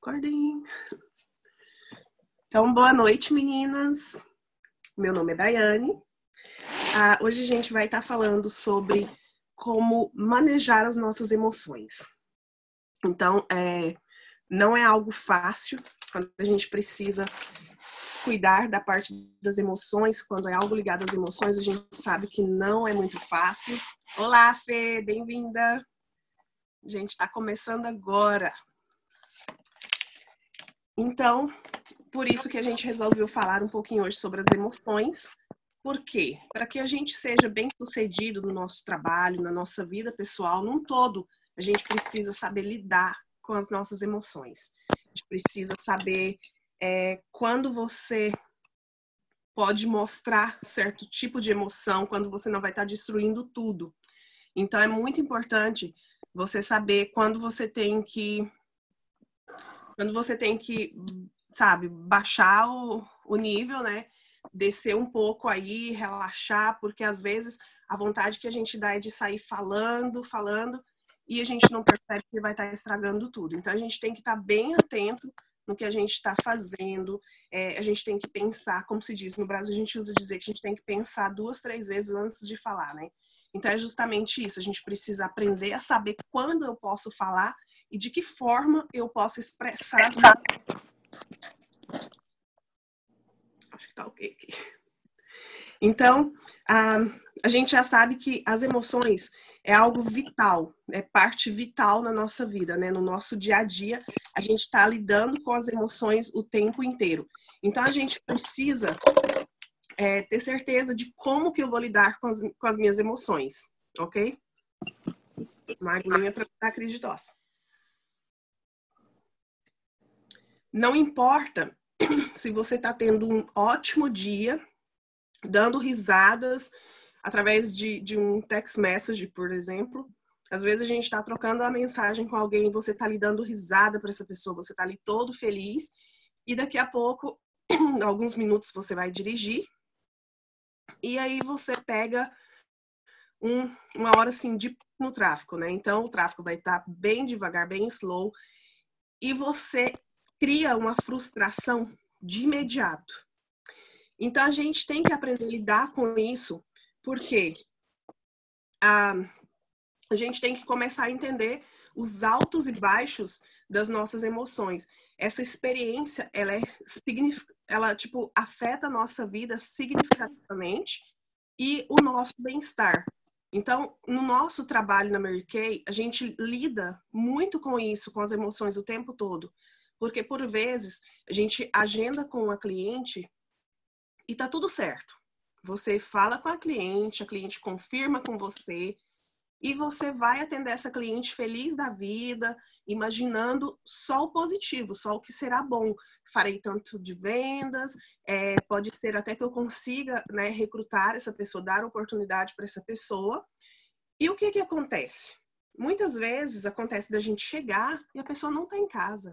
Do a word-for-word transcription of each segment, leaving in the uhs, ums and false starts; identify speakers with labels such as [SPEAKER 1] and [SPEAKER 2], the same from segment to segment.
[SPEAKER 1] Recording. Então, boa noite, meninas. Meu nome é Daiane. Ah, hoje a gente vai estar falando sobre como manejar as nossas emoções. Então, é, não é algo fácil quando a gente precisa cuidar da parte das emoções. Quando é algo ligado às emoções, a gente sabe que não é muito fácil. Olá, Fê, bem-vinda. A gente está começando agora. Então, por isso que a gente resolveu falar um pouquinho hoje sobre as emoções. Por quê? Para que a gente seja bem-sucedido no nosso trabalho, na nossa vida pessoal, num todo, a gente precisa saber lidar com as nossas emoções. A gente precisa saber é, quando você pode mostrar certo tipo de emoção, quando você não vai estar destruindo tudo. Então, é muito importante você saber quando você tem que... Quando você tem que, sabe, baixar o, o nível, né? Descer um pouco aí, relaxar, porque às vezes a vontade que a gente dá é de sair falando, falando, e a gente não percebe que vai estar estragando tudo. Então a gente tem que estar bem atento no que a gente está fazendo, é, a gente tem que pensar, como se diz no Brasil, a gente usa dizer que a gente tem que pensar duas, três vezes antes de falar, né? Então é justamente isso, a gente precisa aprender a saber quando eu posso falar e de que forma eu posso expressar as minhas... Acho que tá ok aqui. Então, a, a gente já sabe que as emoções é algo vital, é parte vital na nossa vida, né? No nosso dia a dia, a gente está lidando com as emoções o tempo inteiro. Então, a gente precisa é, ter certeza de como que eu vou lidar com as, com as minhas emoções, ok? Uma aguinha para dar crise de tosse. Não importa se você está tendo um ótimo dia, dando risadas através de, de um text message, por exemplo. Às vezes a gente está trocando uma mensagem com alguém e você está ali dando risada para essa pessoa, você está ali todo feliz e daqui a pouco, alguns minutos você vai dirigir e aí você pega um, uma hora assim de no tráfego, né? Então o tráfego vai estar tá bem devagar, bem slow e você cria uma frustração de imediato. Então, a gente tem que aprender a lidar com isso, porque a, a gente tem que começar a entender os altos e baixos das nossas emoções. Essa experiência, ela, é, ela tipo, afeta a nossa vida significativamente e o nosso bem-estar. Então, no nosso trabalho na Mary Kay, a gente lida muito com isso, com as emoções o tempo todo. Porque, por vezes, a gente agenda com a cliente e tá tudo certo. Você fala com a cliente, a cliente confirma com você e você vai atender essa cliente feliz da vida, imaginando só o positivo, só o que será bom. Farei tanto de vendas, é, pode ser até que eu consiga, né, recrutar essa pessoa, dar oportunidade para essa pessoa. E o que que acontece? Muitas vezes acontece da gente chegar e a pessoa não está em casa.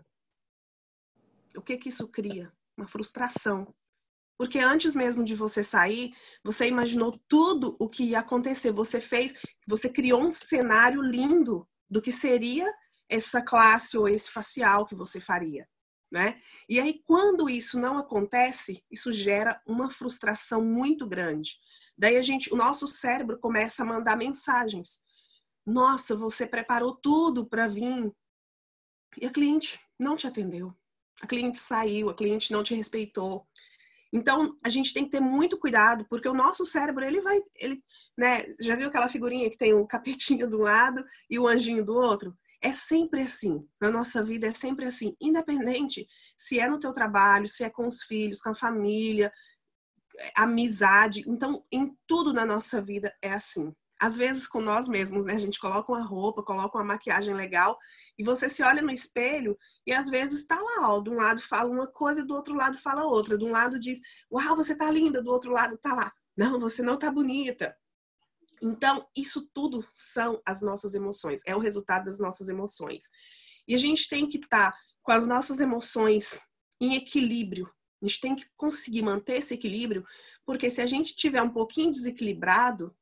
[SPEAKER 1] O que que isso cria? Uma frustração. Porque antes mesmo de você sair, você imaginou tudo o que ia acontecer. Você fez, você criou um cenário lindo do que seria essa classe ou esse facial que você faria, né? E aí, quando isso não acontece, isso gera uma frustração muito grande. Daí a gente, o nosso cérebro começa a mandar mensagens. Nossa, você preparou tudo para vir e a cliente não te atendeu. A cliente saiu, a cliente não te respeitou. Então, a gente tem que ter muito cuidado, porque o nosso cérebro, ele vai, ele, né, já viu aquela figurinha que tem o capetinho de um lado e o anjinho do outro? É sempre assim, na nossa vida é sempre assim, independente se é no teu trabalho, se é com os filhos, com a família, amizade, então em tudo na nossa vida é assim. Às vezes com nós mesmos, né? A gente coloca uma roupa, coloca uma maquiagem legal e você se olha no espelho e às vezes tá lá, ó, de um lado fala uma coisa, do outro lado fala outra. De um lado diz, uau, você tá linda, do outro lado tá lá, não, você não tá bonita. Então, isso tudo são as nossas emoções, é o resultado das nossas emoções. E a gente tem que estar tá com as nossas emoções em equilíbrio. A gente tem que conseguir manter esse equilíbrio, porque se a gente tiver um pouquinho desequilibrado,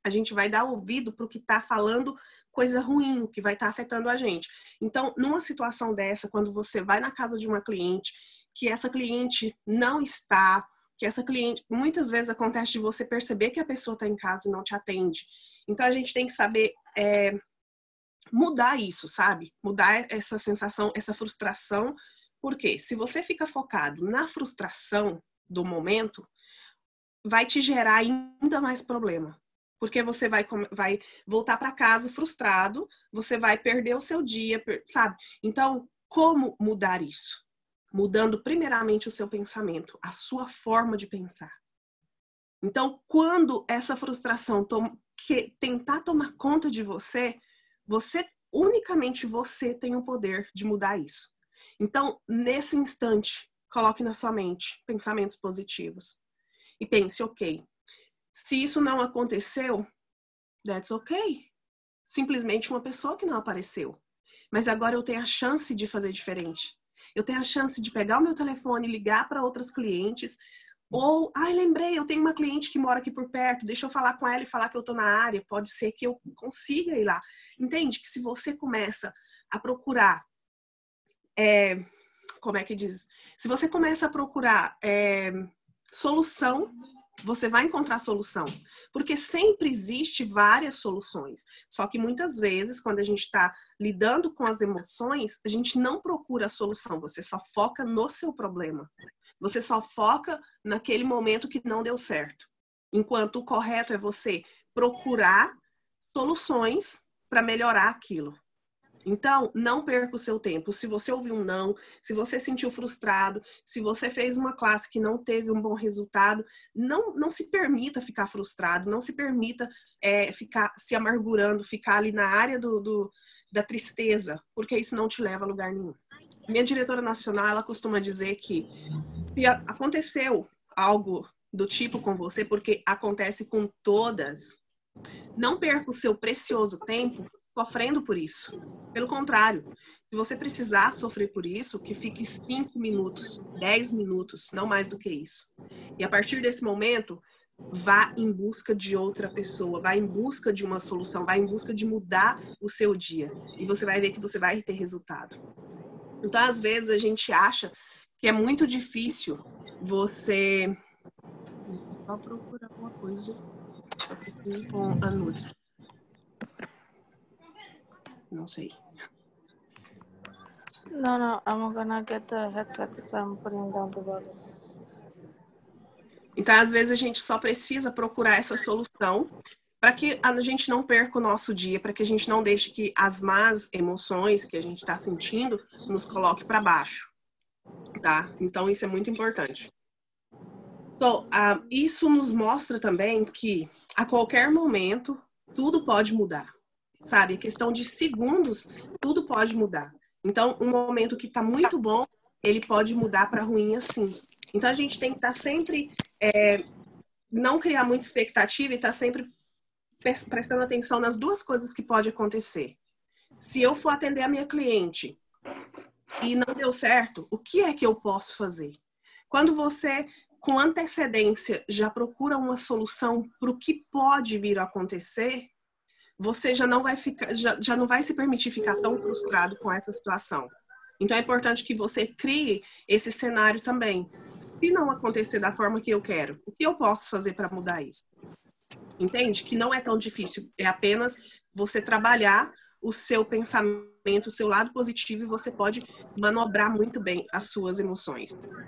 [SPEAKER 1] a gente vai dar ouvido para o que está falando coisa ruim, o que vai estar tá afetando a gente. Então, numa situação dessa, quando você vai na casa de uma cliente, que essa cliente não está, que essa cliente, muitas vezes acontece de você perceber que a pessoa está em casa e não te atende. Então, a gente tem que saber é, mudar isso, sabe? Mudar essa sensação, essa frustração. Porque se você fica focado na frustração do momento, vai te gerar ainda mais problema. Porque você vai, vai voltar para casa frustrado, você vai perder o seu dia, sabe? Então, como mudar isso? Mudando primeiramente o seu pensamento, a sua forma de pensar. Então, quando essa frustração tom, que, tentar tomar conta de você, você, unicamente você tem o poder de mudar isso. Então, nesse instante, coloque na sua mente pensamentos positivos. E pense, ok, se isso não aconteceu, that's ok. Simplesmente uma pessoa que não apareceu. Mas agora eu tenho a chance de fazer diferente. Eu tenho a chance de pegar o meu telefone e ligar para outras clientes. Ou, ai, lembrei, eu tenho uma cliente que mora aqui por perto, deixa eu falar com ela e falar que eu estou na área. Pode ser que eu consiga ir lá. Entende? Que se você começa a procurar, é, como é que diz? Se você começa a procurar é, solução, você vai encontrar solução. Porque sempre existe várias soluções. Só que muitas vezes, quando a gente está lidando com as emoções, a gente não procura a solução. Você só foca no seu problema. Você só foca naquele momento que não deu certo. Enquanto o correto é você procurar soluções para melhorar aquilo. Então, não perca o seu tempo. Se você ouviu um não, se você se sentiu frustrado, se você fez uma classe que não teve um bom resultado, não, não se permita ficar frustrado, não se permita é, ficar se amargurando, ficar ali na área do, do, da tristeza, porque isso não te leva a lugar nenhum. Minha diretora nacional, ela costuma dizer que se aconteceu algo do tipo com você, porque acontece com todas, não perca o seu precioso tempo sofrendo por isso. Pelo contrário, se você precisar sofrer por isso, que fique cinco minutos, dez minutos, não mais do que isso. E a partir desse momento, vá em busca de outra pessoa, vá em busca de uma solução, vá em busca de mudar o seu dia. E você vai ver que você vai ter resultado. Então, às vezes, a gente acha que é muito difícil você... Só procurar alguma coisa com a Nutri. Não sei.
[SPEAKER 2] No, no, I'm gonna get the headset, so I'm putting down the volume.
[SPEAKER 1] Então, às vezes, a gente só precisa procurar essa solução para que a gente não perca o nosso dia, para que a gente não deixe que as más emoções que a gente está sentindo nos coloque para baixo, tá? Então, isso é muito importante. Então, uh, isso nos mostra também que, a qualquer momento, tudo pode mudar, sabe? Questão de segundos, tudo pode mudar. Então, um momento que está muito bom, ele pode mudar para ruim assim. Então, a gente tem que estar tá sempre... É, não criar muita expectativa e estar tá sempre prestando atenção nas duas coisas que pode acontecer. Se eu for atender a minha cliente e não deu certo, o que é que eu posso fazer? Quando você, com antecedência, já procura uma solução para o que pode vir a acontecer, você já não vai ficar, já, já não vai se permitir ficar tão frustrado com essa situação. Então é importante que você crie esse cenário também. Se não acontecer da forma que eu quero, o que eu posso fazer para mudar isso? Entende? Que não é tão difícil. É apenas você trabalhar o seu pensamento, o seu lado positivo, e você pode manobrar muito bem as suas emoções.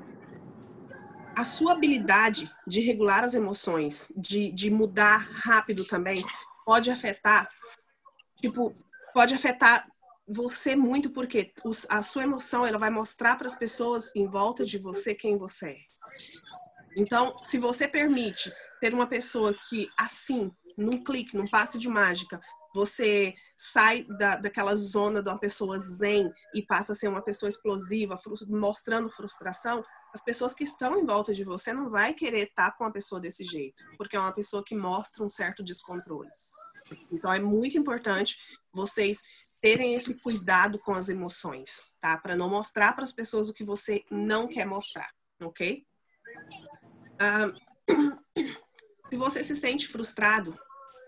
[SPEAKER 1] A sua habilidade de regular as emoções, de, de mudar rápido também, pode afetar, tipo, pode afetar você muito, porque os, a sua emoção, ela vai mostrar para as pessoas em volta de você quem você é. Então, se você permite ter uma pessoa que, assim, num clique, num passe de mágica, você sai da, daquela zona de uma pessoa zen e passa a ser uma pessoa explosiva, mostrando frustração, as pessoas que estão em volta de você não vai querer estar com uma pessoa desse jeito, porque é uma pessoa que mostra um certo descontrole. Então, é muito importante vocês terem esse cuidado com as emoções, tá? Para não mostrar para as pessoas o que você não quer mostrar, ok? Ah, se você se sente frustrado,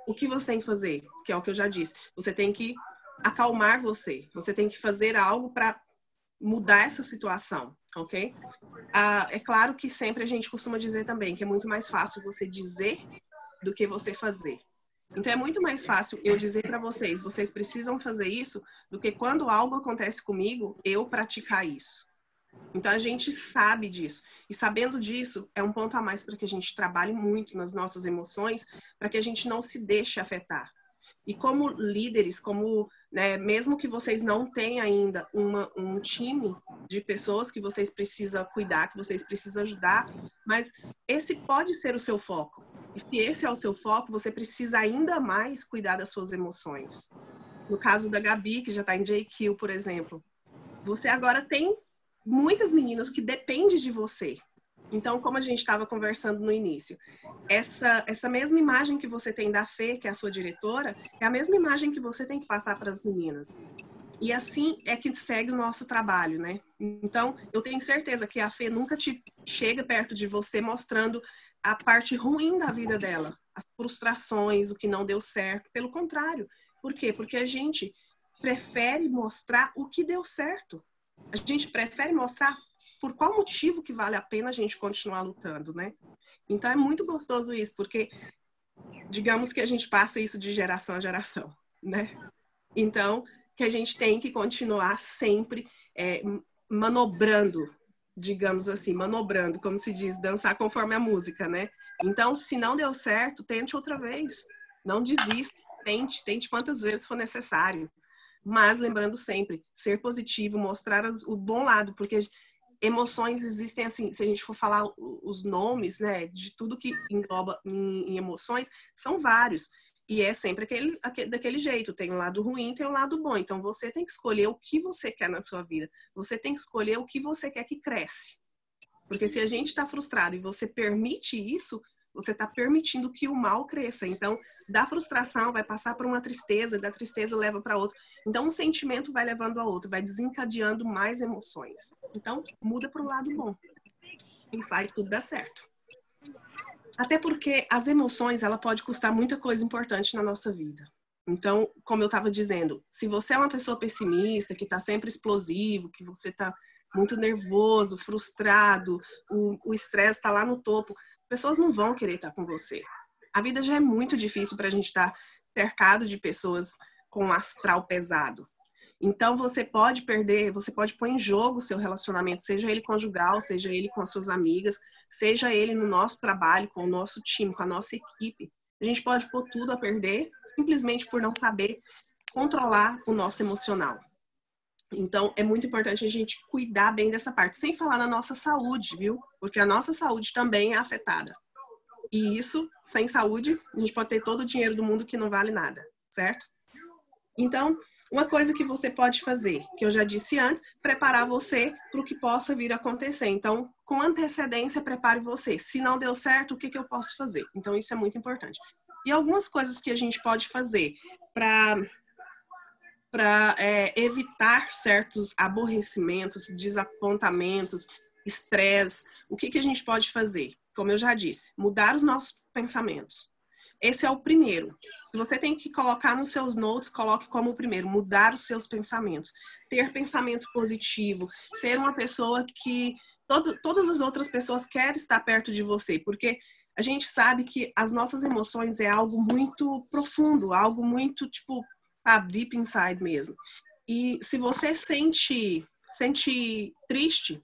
[SPEAKER 1] o que você tem que fazer? Que é o que eu já disse. Você tem que acalmar você. Você tem que fazer algo para mudar essa situação, ok? Ah, é claro que sempre a gente costuma dizer também que é muito mais fácil você dizer do que você fazer. Então, é muito mais fácil eu dizer para vocês, vocês precisam fazer isso, do que quando algo acontece comigo, eu praticar isso. Então, a gente sabe disso. E sabendo disso, é um ponto a mais para que a gente trabalhe muito nas nossas emoções, para que a gente não se deixe afetar. E como líderes, como, né, mesmo que vocês não tenham ainda uma, um time de pessoas que vocês precisam cuidar, que vocês precisam ajudar, mas esse pode ser o seu foco. E se esse é o seu foco, você precisa ainda mais cuidar das suas emoções. No caso da Gabi, que já está em J Q, por exemplo, você agora tem muitas meninas que dependem de você. Então, como a gente estava conversando no início, essa, essa mesma imagem que você tem da Fê, que é a sua diretora, é a mesma imagem que você tem que passar para as meninas. E assim é que segue o nosso trabalho, né? Então, eu tenho certeza que a Fê nunca te chega perto de você mostrando a parte ruim da vida dela, as frustrações, o que não deu certo. Pelo contrário. Por quê? Porque a gente prefere mostrar o que deu certo. A gente prefere mostrar por qual motivo que vale a pena a gente continuar lutando, né? Então, é muito gostoso isso, porque digamos que a gente passa isso de geração a geração, né? Então, que a gente tem que continuar sempre é, manobrando, digamos assim, manobrando, como se diz, dançar conforme a música, né? Então, se não deu certo, tente outra vez. Não desista, tente, tente quantas vezes for necessário. Mas lembrando sempre, ser positivo, mostrar o bom lado, porque emoções existem assim, se a gente for falar os nomes, né, de tudo que engloba em, em emoções, são vários. E é sempre aquele, aquele, daquele jeito, tem um lado ruim, tem um lado bom. Então, você tem que escolher o que você quer na sua vida. Você tem que escolher o que você quer que cresce. Porque se a gente está frustrado e você permite isso, você está permitindo que o mal cresça. Então, da frustração vai passar por uma tristeza, da tristeza leva para outra. Então, um sentimento vai levando a outro, vai desencadeando mais emoções. Então, muda para o lado bom. E faz tudo dar certo. Até porque as emoções, ela pode custar muita coisa importante na nossa vida. Então, como eu estava dizendo, se você é uma pessoa pessimista, que está sempre explosivo, que você está muito nervoso, frustrado, o estresse está lá no topo, pessoas não vão querer estar com você. A vida já é muito difícil para a gente estar cercado de pessoas com um astral pesado. Então, você pode perder, você pode pôr em jogo o seu relacionamento, seja ele conjugal, seja ele com as suas amigas, seja ele no nosso trabalho, com o nosso time, com a nossa equipe. A gente pode pôr tudo a perder simplesmente por não saber controlar o nosso emocional. Então, é muito importante a gente cuidar bem dessa parte, sem falar na nossa saúde, viu? Porque a nossa saúde também é afetada. E isso, sem saúde, a gente pode ter todo o dinheiro do mundo que não vale nada, certo? Então, uma coisa que você pode fazer, que eu já disse antes, preparar você para o que possa vir a acontecer. Então, com antecedência, prepare você. Se não deu certo, o que, que eu posso fazer? Então, isso é muito importante. E algumas coisas que a gente pode fazer para... para é, evitar certos aborrecimentos, desapontamentos, estresse. O que, que a gente pode fazer? Como eu já disse, mudar os nossos pensamentos. Esse é o primeiro. Se você tem que colocar nos seus notes, coloque como o primeiro, mudar os seus pensamentos. Ter pensamento positivo, ser uma pessoa que todo, todas as outras pessoas querem estar perto de você, porque a gente sabe que as nossas emoções é algo muito profundo, algo muito, tipo, tá deep inside mesmo. E se você sente, sente triste,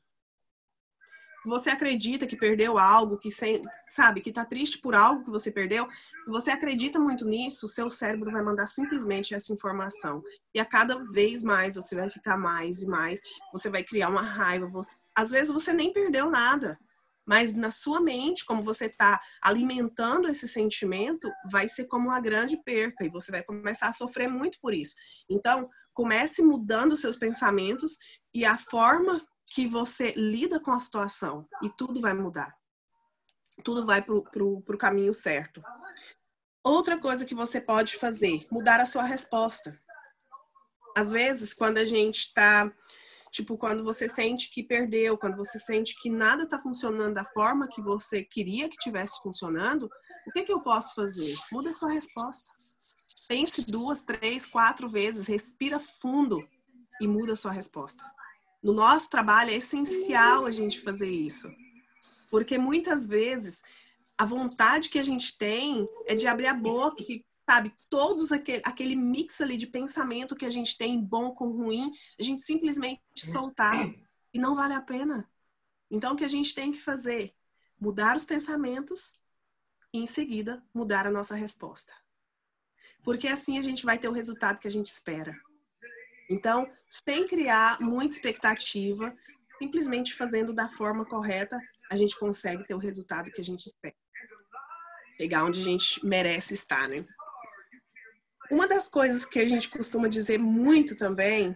[SPEAKER 1] você acredita que perdeu algo, que sabe, que tá triste por algo que você perdeu, se você acredita muito nisso, o seu cérebro vai mandar simplesmente essa informação. E a cada vez mais você vai ficar mais e mais, você vai criar uma raiva. Você... Às vezes você nem perdeu nada, mas na sua mente, como você está alimentando esse sentimento, vai ser como uma grande perca e você vai começar a sofrer muito por isso. Então, comece mudando os seus pensamentos e a forma que você lida com a situação e tudo vai mudar. Tudo vai para o caminho certo. Outra coisa que você pode fazer, mudar a sua resposta. Às vezes, quando a gente está Tipo, quando você sente que perdeu, quando você sente que nada está funcionando da forma que você queria que tivesse funcionando, o que, que eu posso fazer? Muda a sua resposta. Pense duas, três, quatro vezes, respira fundo e muda a sua resposta. No nosso trabalho é essencial a gente fazer isso. Porque muitas vezes a vontade que a gente tem é de abrir a boca e, sabe, todos aquele, aquele mix ali de pensamento que a gente tem, bom com ruim, a gente simplesmente soltar. E não vale a pena. Então, o que a gente tem que fazer? Mudar os pensamentos e, em seguida, mudar a nossa resposta. Porque assim a gente vai ter o resultado que a gente espera. Então, sem criar muita expectativa, simplesmente fazendo da forma correta, a gente consegue ter o resultado que a gente espera. Chegar onde a gente merece estar, né? Uma das coisas que a gente costuma dizer muito também,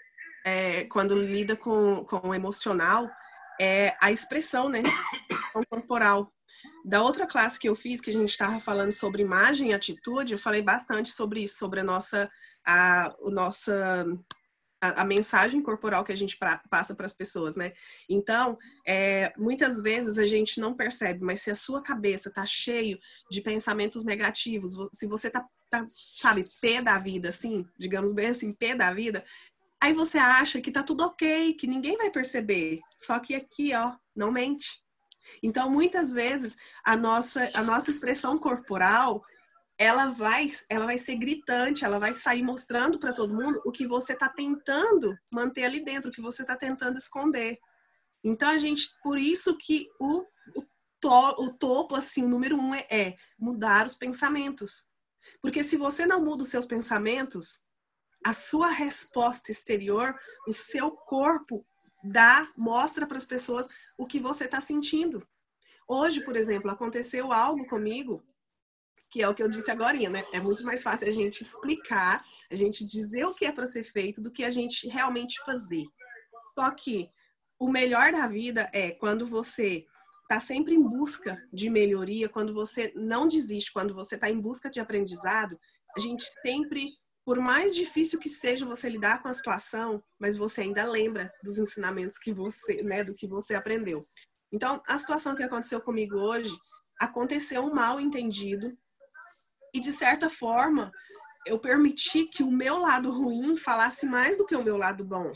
[SPEAKER 1] é, quando lida com, com o emocional, é a expressão, né? Corporal. Da outra classe que eu fiz, que a gente estava falando sobre imagem e atitude, eu falei bastante sobre isso, sobre a nossa, a, a nossa, a, a mensagem corporal que a gente pra, passa para as pessoas, né? Então, é, muitas vezes a gente não percebe, mas se a sua cabeça tá cheio de pensamentos negativos, se você tá, tá, sabe, pé da vida, assim, digamos bem assim, pé da vida, aí você acha que tá tudo ok, que ninguém vai perceber. Só que aqui, ó, não mente. Então, muitas vezes, a nossa, a nossa expressão corporal, ela vai, ela vai ser gritante, ela vai sair mostrando para todo mundo o que você está tentando manter ali dentro, o que você está tentando esconder. Então, a gente, por isso que o, o, to, o topo, assim, o número um é, é mudar os pensamentos. Porque se você não muda os seus pensamentos, a sua resposta exterior, o seu corpo dá, mostra para as pessoas o que você está sentindo. Hoje, por exemplo, aconteceu algo comigo, que é o que eu disse agorinha, né? É muito mais fácil a gente explicar, a gente dizer o que é para ser feito, do que a gente realmente fazer. Só que o melhor da vida é quando você está sempre em busca de melhoria, quando você não desiste, quando você está em busca de aprendizado, a gente sempre... Por mais difícil que seja você lidar com a situação, mas você ainda lembra dos ensinamentos que você, né, do que você aprendeu. Então, a situação que aconteceu comigo hoje, aconteceu um mal entendido e, de certa forma, eu permiti que o meu lado ruim falasse mais do que o meu lado bom.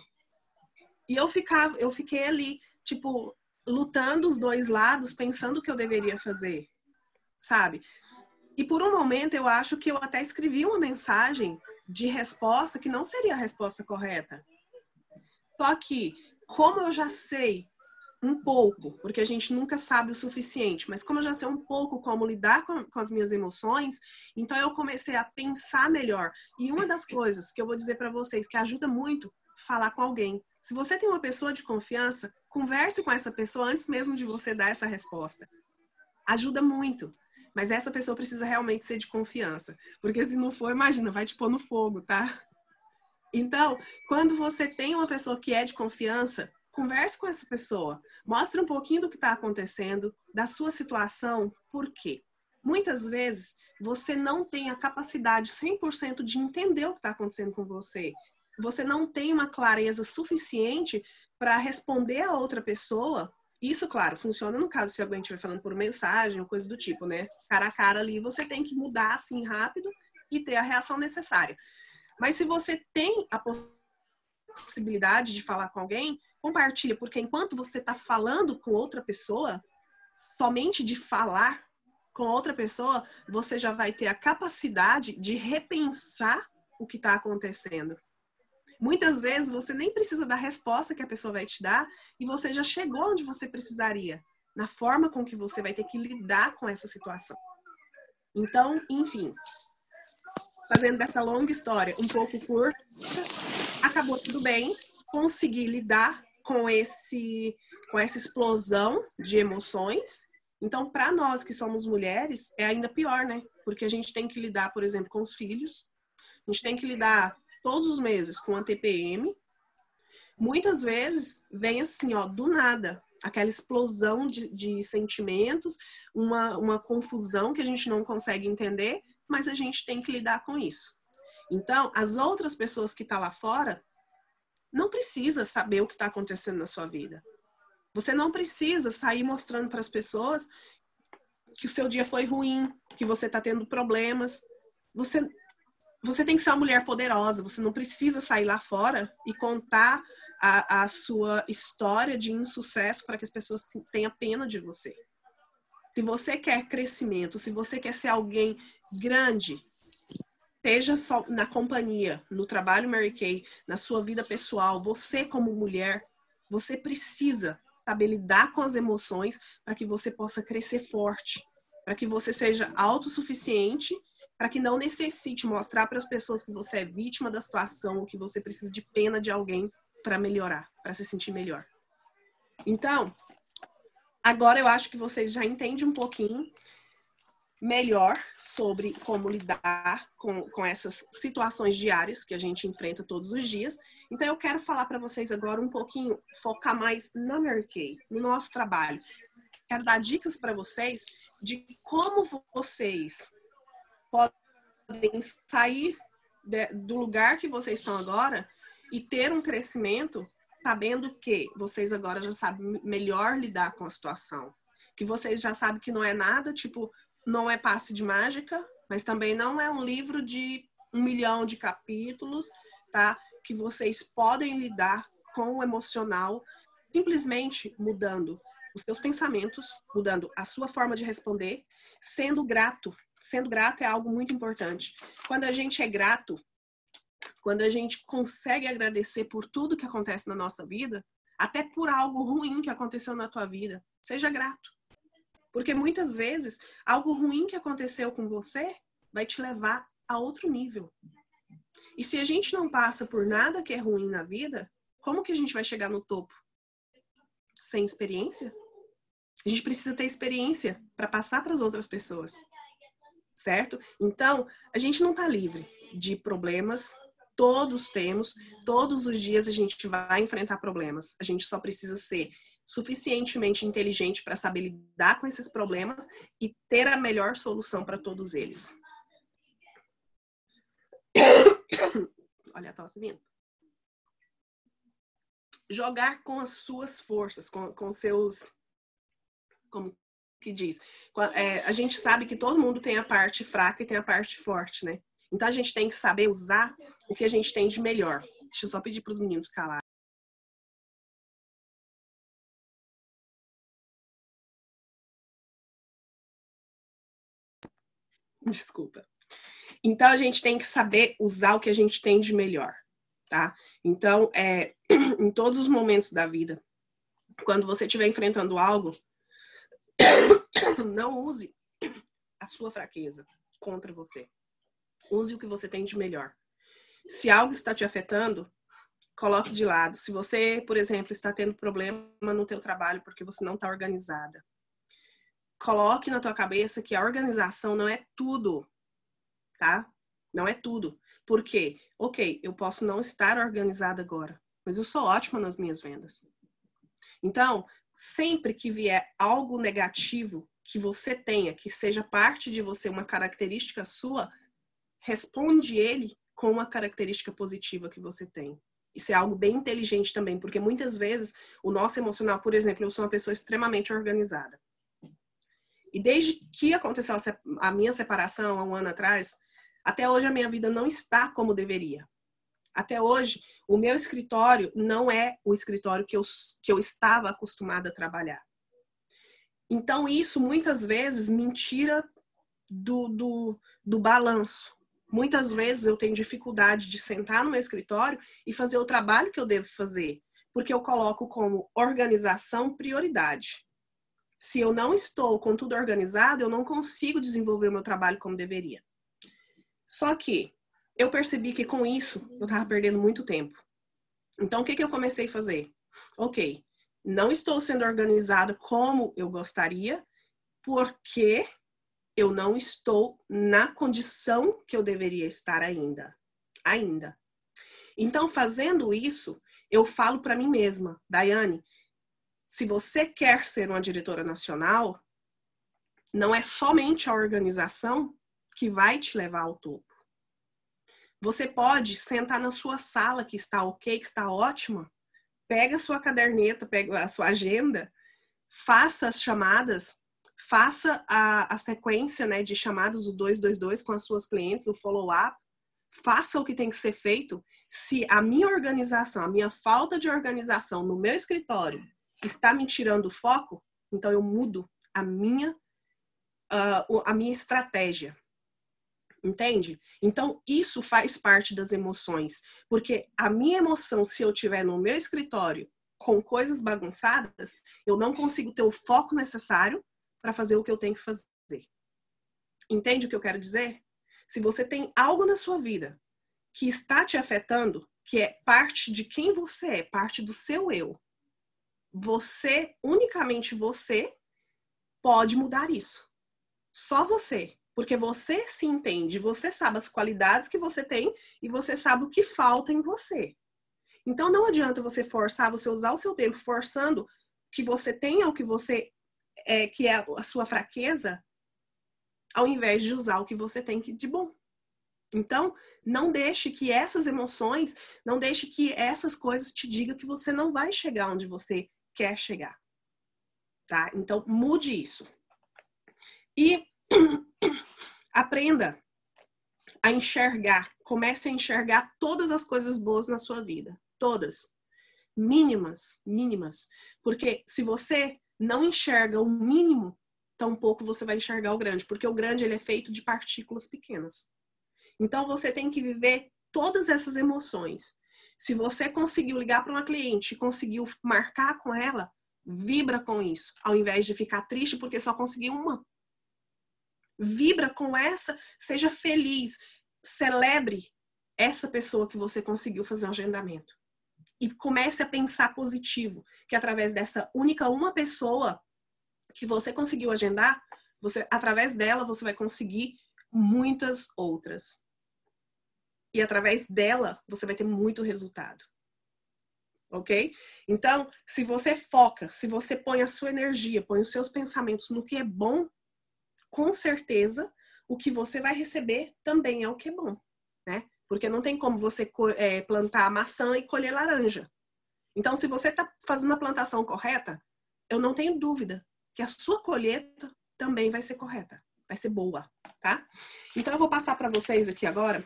[SPEAKER 1] E eu, ficava, eu fiquei ali, tipo, lutando os dois lados, pensando o que eu deveria fazer, sabe? E por um momento eu acho que eu até escrevi uma mensagem de resposta que não seria a resposta correta. Só que, como eu já sei um pouco, porque a gente nunca sabe o suficiente, mas como eu já sei um pouco como lidar com, com as minhas emoções, então eu comecei a pensar melhor. E uma das coisas que eu vou dizer para vocês que ajuda muito, falar com alguém. Se você tem uma pessoa de confiança, converse com essa pessoa antes mesmo de você dar essa resposta. Ajuda muito. Mas essa pessoa precisa realmente ser de confiança. Porque se não for, imagina, vai te pôr no fogo, tá? Então, quando você tem uma pessoa que é de confiança, converse com essa pessoa. Mostre um pouquinho do que está acontecendo, da sua situação. Por quê? Muitas vezes, você não tem a capacidade cem por cento de entender o que está acontecendo com você. Você não tem uma clareza suficiente para responder a outra pessoa. Isso, claro, funciona no caso se alguém estiver falando por mensagem ou coisa do tipo, né? Cara a cara ali, você tem que mudar assim rápido e ter a reação necessária. Mas se você tem a possibilidade de falar com alguém, compartilha, porque enquanto você está falando com outra pessoa, somente de falar com outra pessoa, você já vai ter a capacidade de repensar o que está acontecendo. Muitas vezes você nem precisa da resposta que a pessoa vai te dar e você já chegou onde você precisaria, na forma com que você vai ter que lidar com essa situação. Então, enfim, fazendo dessa longa história um pouco curta, acabou tudo bem, consegui lidar com, esse, com essa explosão de emoções. Então, para nós que somos mulheres, é ainda pior, né? Porque a gente tem que lidar, por exemplo, com os filhos, a gente tem que lidar todos os meses com a T P M. Muitas vezes vem assim, ó, do nada, aquela explosão de, de sentimentos, uma, uma confusão que a gente não consegue entender, mas a gente tem que lidar com isso. Então, as outras pessoas que estão lá fora não precisa saber o que está acontecendo na sua vida. Você não precisa sair mostrando para as pessoas que o seu dia foi ruim, que você está tendo problemas. Você, você tem que ser uma mulher poderosa. Você não precisa sair lá fora e contar a, a sua história de insucesso para que as pessoas tenham pena de você. Se você quer crescimento, se você quer ser alguém grande, seja só na companhia, no trabalho Mary Kay, na sua vida pessoal, você como mulher, você precisa saber lidar com as emoções para que você possa crescer forte, para que você seja autossuficiente, para que não necessite mostrar para as pessoas que você é vítima da situação ou que você precisa de pena de alguém para melhorar, para se sentir melhor. Então, agora eu acho que vocês já entendem um pouquinho melhor sobre como lidar com, com essas situações diárias que a gente enfrenta todos os dias. Então, eu quero falar para vocês agora um pouquinho, focar mais na Mary Kay, no nosso trabalho. Quero dar dicas para vocês de como vocês podem sair de, do lugar que vocês estão agora e ter um crescimento sabendo que vocês agora já sabem melhor lidar com a situação. Que vocês já sabem que não é nada, tipo, não é passe de mágica, mas também não é um livro de um milhão de capítulos, tá? Que vocês podem lidar com o emocional simplesmente mudando os seus pensamentos, mudando a sua forma de responder, sendo grato. Sendo grato é algo muito importante. Quando a gente é grato, quando a gente consegue agradecer por tudo que acontece na nossa vida, até por algo ruim que aconteceu na tua vida, seja grato. Porque muitas vezes, algo ruim que aconteceu com você vai te levar a outro nível. E se a gente não passa por nada que é ruim na vida, como que a gente vai chegar no topo? Sem experiência? A gente precisa ter experiência para passar para as outras pessoas. Certo? Então, a gente não está livre de problemas. Todos temos. Todos os dias a gente vai enfrentar problemas. A gente só precisa ser suficientemente inteligente para saber lidar com esses problemas e ter a melhor solução para todos eles. Olha a tosse vindo. Jogar com as suas forças, com, com seus... Como que diz? É, a gente sabe que todo mundo tem a parte fraca e tem a parte forte, né? Então a gente tem que saber usar o que a gente tem de melhor. Deixa eu só pedir para os meninos calar. Desculpa. Então, a gente tem que saber usar o que a gente tem de melhor, tá? Então, é, em todos os momentos da vida, quando você estiver enfrentando algo, não use a sua fraqueza contra você. Use o que você tem de melhor. Se algo está te afetando, coloque de lado. Se você, por exemplo, está tendo problema no teu trabalho porque você não está organizada, coloque na tua cabeça que a organização não é tudo, tá? Não é tudo. Por quê? Ok, eu posso não estar organizada agora, mas eu sou ótima nas minhas vendas. Então, sempre que vier algo negativo que você tenha, que seja parte de você, uma característica sua, responde ele com uma característica positiva que você tem. Isso é algo bem inteligente também, porque muitas vezes o nosso emocional, por exemplo, eu sou uma pessoa extremamente organizada. E desde que aconteceu a minha separação há um ano atrás, até hoje a minha vida não está como deveria. Até hoje, o meu escritório não é o escritório que eu, que eu estava acostumada a trabalhar. Então, isso muitas vezes me tira do, do, do balanço. Muitas vezes eu tenho dificuldade de sentar no meu escritório e fazer o trabalho que eu devo fazer, porque eu coloco como organização prioridade. Se eu não estou com tudo organizado, eu não consigo desenvolver o meu trabalho como deveria. Só que eu percebi que com isso eu estava perdendo muito tempo. Então, o que, que eu comecei a fazer? Ok, não estou sendo organizada como eu gostaria, porque eu não estou na condição que eu deveria estar ainda. Ainda. Então, fazendo isso, eu falo para mim mesma, Daiane, se você quer ser uma diretora nacional, não é somente a organização que vai te levar ao topo. Você pode sentar na sua sala que está ok, que está ótima, pega a sua caderneta, pega a sua agenda, faça as chamadas, faça a, a sequência, né, de chamadas, o dois dois dois com as suas clientes, o follow-up, faça o que tem que ser feito. Se a minha organização, a minha falta de organização no meu escritório está me tirando o foco, então eu mudo a minha, uh, a minha estratégia. Entende? Então, isso faz parte das emoções. Porque a minha emoção, se eu estiver no meu escritório com coisas bagunçadas, eu não consigo ter o foco necessário para fazer o que eu tenho que fazer. Entende o que eu quero dizer? Se você tem algo na sua vida que está te afetando, que é parte de quem você é, parte do seu eu, você, unicamente você, pode mudar isso. Só você. Porque você se entende, você sabe as qualidades que você tem e você sabe o que falta em você. Então não adianta você forçar, você usar o seu tempo forçando que você tenha o que você é, que é a sua fraqueza, ao invés de usar o que você tem de bom. Então, não deixe que essas emoções, não deixe que essas coisas te digam que você não vai chegar onde você quer chegar. Tá? Então, mude isso. E aprenda a enxergar, comece a enxergar todas as coisas boas na sua vida. Todas. Mínimas, mínimas. Porque se você não enxerga o mínimo, tampouco você vai enxergar o grande. Porque o grande, ele é feito de partículas pequenas. Então, você tem que viver todas essas emoções. Se você conseguiu ligar para uma cliente, conseguiu marcar com ela, vibra com isso, ao invés de ficar triste porque só conseguiu uma. Vibra com essa, seja feliz, celebre essa pessoa que você conseguiu fazer um agendamento. E comece a pensar positivo, que através dessa única uma pessoa que você conseguiu agendar, você, através dela você vai conseguir muitas outras. E através dela, você vai ter muito resultado. Ok? Então, se você foca, se você põe a sua energia, põe os seus pensamentos no que é bom, com certeza, o que você vai receber também é o que é bom, né? Porque não tem como você é, plantar maçã e colher laranja. Então, se você está fazendo a plantação correta, eu não tenho dúvida que a sua colheita também vai ser correta, vai ser boa, tá? Então, eu vou passar para vocês aqui agora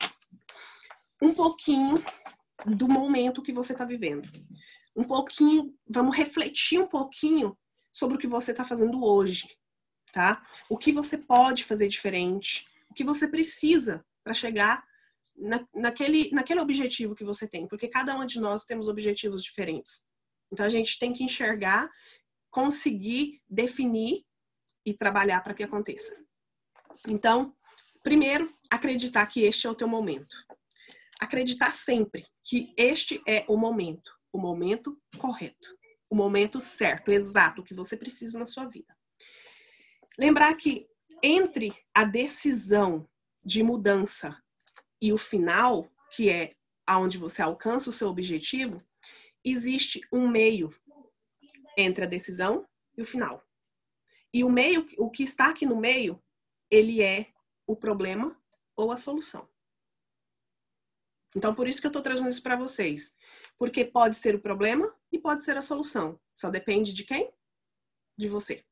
[SPEAKER 1] um pouquinho do momento que você está vivendo. Um pouquinho, vamos refletir um pouquinho sobre o que você está fazendo hoje, tá? O que você pode fazer diferente, o que você precisa para chegar na, naquele, naquele objetivo que você tem, porque cada uma de nós temos objetivos diferentes. Então, a gente tem que enxergar, conseguir definir e trabalhar para que aconteça. Então, primeiro, acreditar que este é o teu momento. Acreditar sempre que este é o momento, o momento correto, o momento certo, exato, que você precisa na sua vida. Lembrar que entre a decisão de mudança e o final, que é aonde você alcança o seu objetivo, existe um meio entre a decisão e o final. E o meio, o que está aqui no meio, ele é o problema ou a solução. Então, por isso que eu estou trazendo isso para vocês. Porque pode ser o problema e pode ser a solução. Só depende de quem? De você.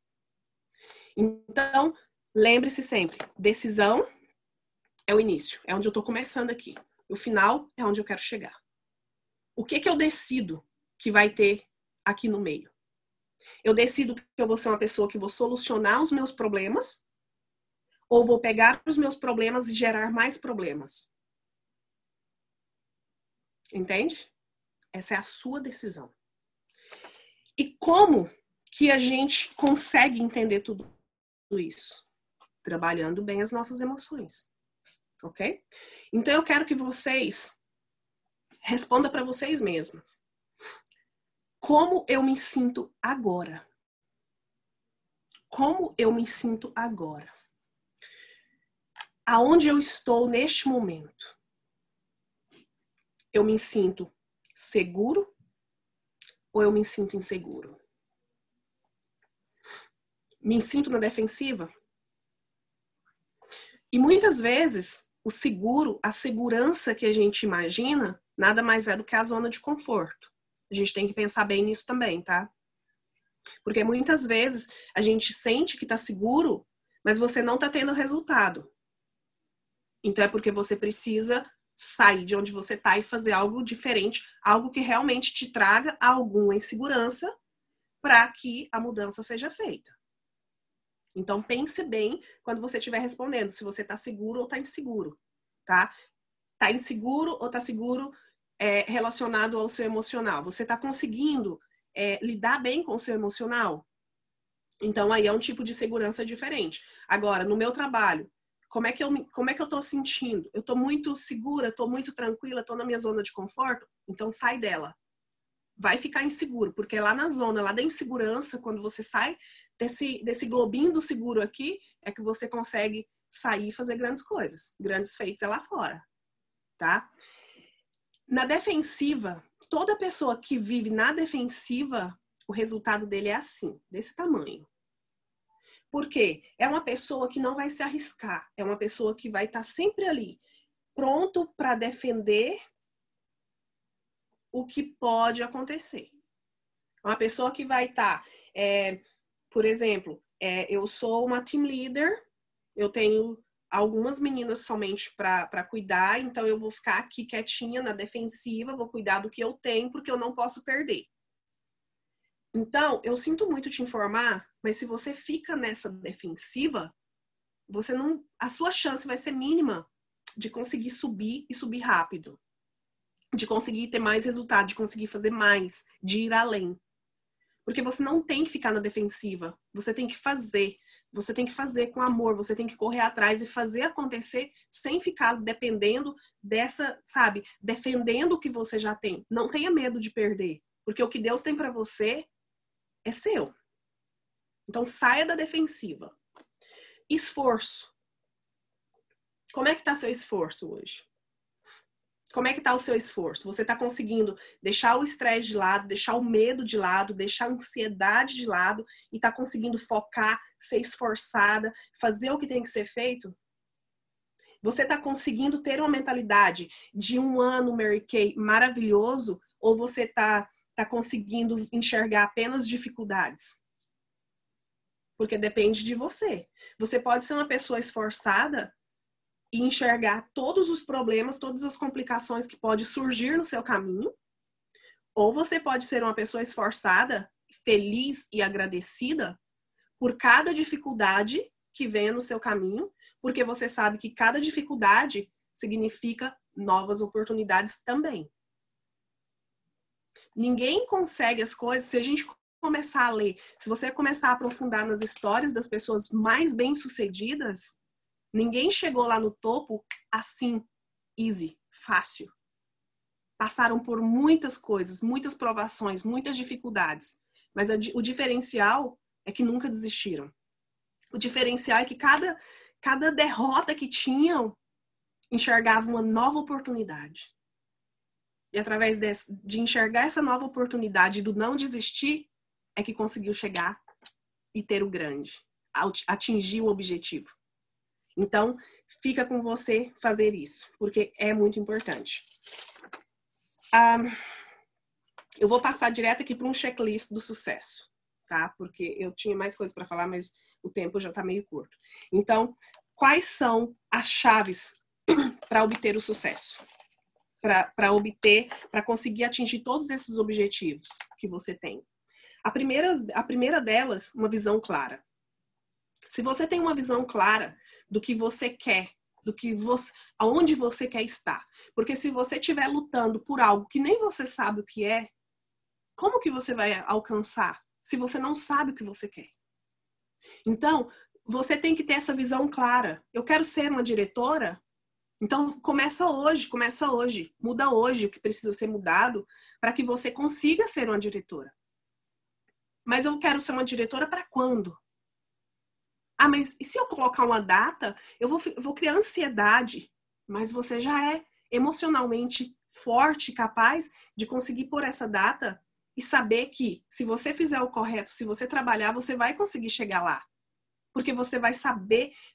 [SPEAKER 1] Então, lembre-se sempre, decisão é o início, é onde eu estou começando aqui. O final é onde eu quero chegar. O que que eu decido que vai ter aqui no meio? Eu decido que eu vou ser uma pessoa que vou solucionar os meus problemas ou vou pegar os meus problemas e gerar mais problemas? Entende? Essa é a sua decisão. E como que a gente consegue entender tudo isso? Trabalhando bem as nossas emoções. Ok? Então eu quero que vocês respondam para vocês mesmos. Como eu me sinto agora? Como eu me sinto agora? Aonde eu estou neste momento? Eu me sinto seguro ou eu me sinto inseguro? Me sinto na defensiva? E muitas vezes o seguro, a segurança que a gente imagina, nada mais é do que a zona de conforto. A gente tem que pensar bem nisso também, tá? Porque muitas vezes a gente sente que tá seguro, mas você não tá tendo resultado. Então é porque você precisa sair de onde você tá e fazer algo diferente, algo que realmente te traga alguma insegurança para que a mudança seja feita. Então pense bem quando você estiver respondendo, se você tá seguro ou tá inseguro, tá? Tá inseguro ou tá seguro é, relacionado ao seu emocional? Você tá conseguindo é, lidar bem com o seu emocional? Então aí é um tipo de segurança diferente. Agora, no meu trabalho, como é que eu, como é que eu tô sentindo? Eu tô muito segura, tô muito tranquila, tô na minha zona de conforto? Então sai dela. Vai ficar inseguro, porque lá na zona, lá da insegurança, quando você sai desse, desse globinho do seguro aqui, é que você consegue sair e fazer grandes coisas. Grandes feitos é lá fora, tá? Na defensiva, toda pessoa que vive na defensiva, o resultado dele é assim, desse tamanho. Por quê? É uma pessoa que não vai se arriscar, é uma pessoa que vai estar sempre ali, pronto para defender o que pode acontecer. É uma pessoa que vai estar, é, por exemplo, é, eu sou uma team leader, eu tenho algumas meninas somente para cuidar, então eu vou ficar aqui quietinha na defensiva, vou cuidar do que eu tenho, porque eu não posso perder. Então, eu sinto muito te informar, mas se você fica nessa defensiva, você não, a sua chance vai ser mínima de conseguir subir e subir rápido, de conseguir ter mais resultado, de conseguir fazer mais, de ir além. Porque você não tem que ficar na defensiva, você tem que fazer, você tem que fazer com amor, você tem que correr atrás e fazer acontecer sem ficar dependendo dessa, sabe, defendendo o que você já tem. Não tenha medo de perder, porque o que Deus tem para você é seu. Então saia da defensiva. Esforço. Como é que tá seu esforço hoje? Como é que tá o seu esforço? Você tá conseguindo deixar o estresse de lado, deixar o medo de lado, deixar a ansiedade de lado e tá conseguindo focar, ser esforçada, fazer o que tem que ser feito? Você tá conseguindo ter uma mentalidade de um ano Mary Kay maravilhoso ou você tá, tá conseguindo enxergar apenas dificuldades? Porque depende de você. Você pode ser uma pessoa esforçada e enxergar todos os problemas, todas as complicações que pode surgir no seu caminho, ou você pode ser uma pessoa esforçada, feliz e agradecida por cada dificuldade que venha no seu caminho, porque você sabe que cada dificuldade significa novas oportunidades também. Ninguém consegue as coisas, se a gente começar a ler, se você começar a aprofundar nas histórias das pessoas mais bem-sucedidas, ninguém chegou lá no topo assim, easy, fácil. Passaram por muitas coisas, muitas provações, muitas dificuldades. Mas a, o diferencial é que nunca desistiram. O diferencial é que cada, cada derrota que tinham, enxergavam uma nova oportunidade. E através desse, de enxergar essa nova oportunidade do não desistir, é que conseguiu chegar e ter o grande, atingir o objetivo. Então, fica com você fazer isso, porque é muito importante. Um, eu vou passar direto aqui para um checklist do sucesso, tá? Porque eu tinha mais coisas para falar, mas o tempo já está meio curto. Então, quais são as chaves para obter o sucesso? Para obter, para conseguir atingir todos esses objetivos que você tem? A primeira, a primeira delas, uma visão clara. Se você tem uma visão clara do que você quer, do que você, aonde você quer estar. Porque se você estiver lutando por algo que nem você sabe o que é, como que você vai alcançar se você não sabe o que você quer? Então, você tem que ter essa visão clara. Eu quero ser uma diretora? Então, começa hoje, começa hoje. Muda hoje o que precisa ser mudado para que você consiga ser uma diretora. Mas eu quero ser uma diretora para quando? Ah, mas e se eu colocar uma data, eu vou, eu vou criar ansiedade. Mas você já é emocionalmente forte, capaz de conseguir pôr essa data e saber que se você fizer o correto, se você trabalhar, você vai conseguir chegar lá. Porque você vai saber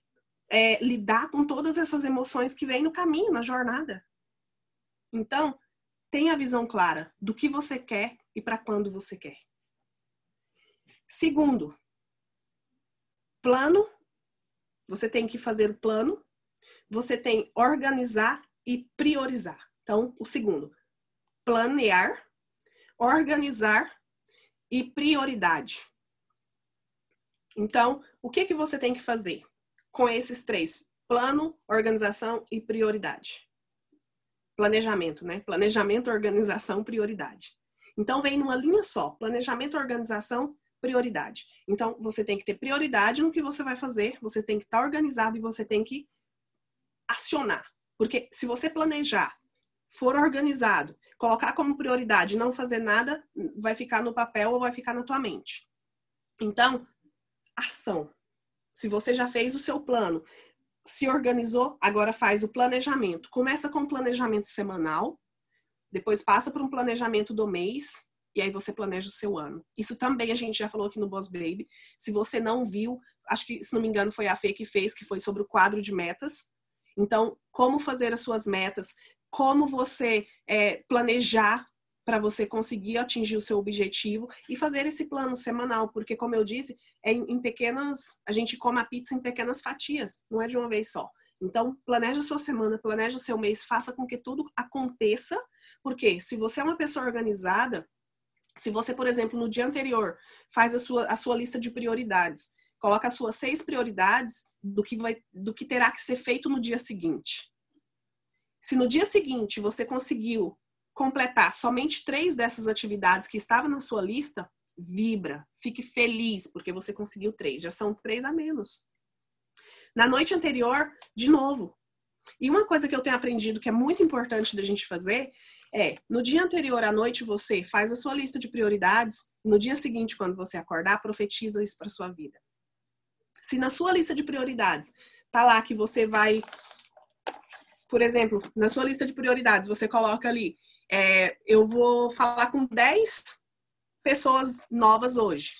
[SPEAKER 1] é, lidar com todas essas emoções que vêm no caminho, na jornada. Então, tenha a visão clara do que você quer e para quando você quer. Segundo, plano. Você tem que fazer o plano. Você tem organizar e priorizar. Então, o segundo, planear, organizar e prioridade. Então, o que que você tem que fazer com esses três? Plano, organização e prioridade. Planejamento, né? Planejamento, organização, prioridade. Então, vem numa linha só. Planejamento, organização, prioridade. Então, você tem que ter prioridade no que você vai fazer, você tem que estar organizado e você tem que acionar. Porque se você planejar, for organizado, colocar como prioridade não fazer nada, vai ficar no papel ou vai ficar na tua mente. Então, ação. Se você já fez o seu plano, se organizou, agora faz o planejamento. Começa com o planejamento semanal, depois passa para um planejamento do mês, e aí você planeja o seu ano. Isso também a gente já falou aqui no Boss Baby. Se você não viu, acho que, se não me engano, foi a Fê que fez, que foi sobre o quadro de metas. Então, como fazer as suas metas, como você é, planejar para você conseguir atingir o seu objetivo e fazer esse plano semanal, porque, como eu disse, é em, em pequenas, a gente come a pizza em pequenas fatias, não é de uma vez só. Então, planeje a sua semana, planeje o seu mês, faça com que tudo aconteça, porque se você é uma pessoa organizada, se você, por exemplo, no dia anterior, faz a sua, a sua lista de prioridades, coloca as suas seis prioridades do que, vai, do que terá que ser feito no dia seguinte. Se no dia seguinte você conseguiu completar somente três dessas atividades que estavam na sua lista, vibra, fique feliz, porque você conseguiu três, já são três a menos. Na noite anterior, de novo. E uma coisa que eu tenho aprendido que é muito importante da gente fazer é, no dia anterior à noite, você faz a sua lista de prioridades, no dia seguinte, quando você acordar, profetiza isso para sua vida. Se na sua lista de prioridades tá lá que você vai, por exemplo, na sua lista de prioridades, você coloca ali, é, eu vou falar com dez pessoas novas hoje.